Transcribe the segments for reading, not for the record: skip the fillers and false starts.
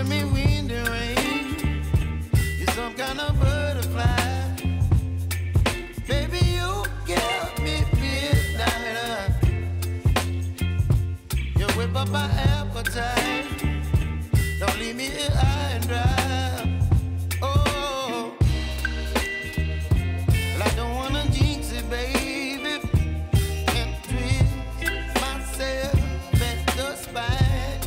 giving me wind and rain. You're some kind of butterfly. Baby, you give me midnight. You whip up my appetite. Don't leave me here high and dry. Oh, well, I don't wanna jinx it, baby, and twist myself at the spine.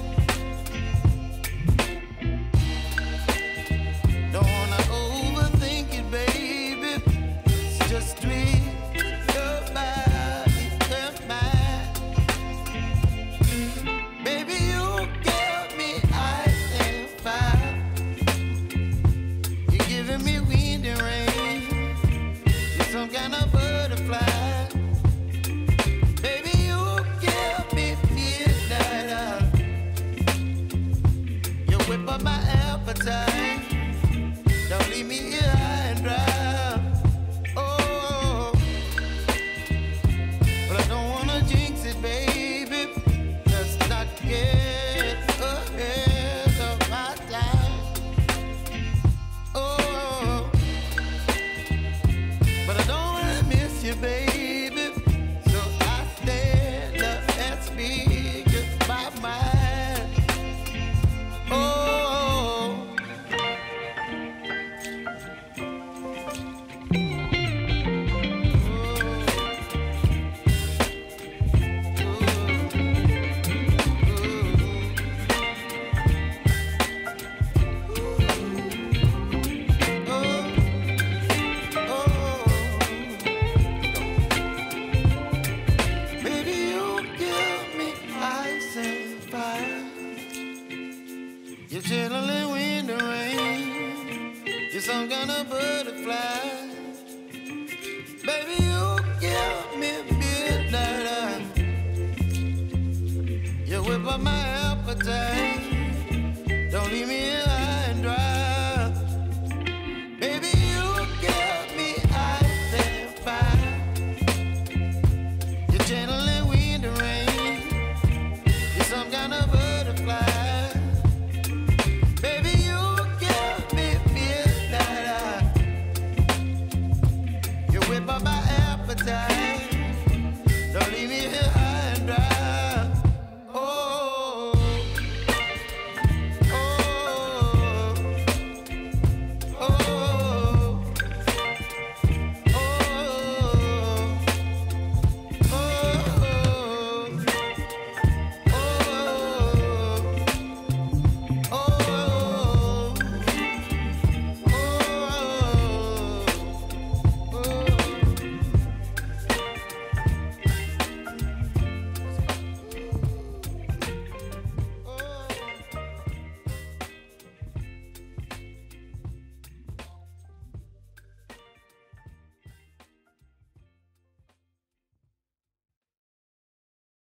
Don't wanna overthink it, baby. It's just twist your body and mine. Baby, you give me ice and fire. You're giving me wind and rain. You're some kind of butterfly. Baby, you give me midnight. You whip up my appetite. Don't leave me here high and dry. Oh, but I don't wanna jinx it, baby. Let's not get ahead of my time. Oh, but I don't wanna miss you, baby. So I stand up and speak my mind. Oh. Baby, you give me ice and fire. You're chilling wind and rain. You're some kind of butterfly. Baby, you give me midnight. You whip up my appetite.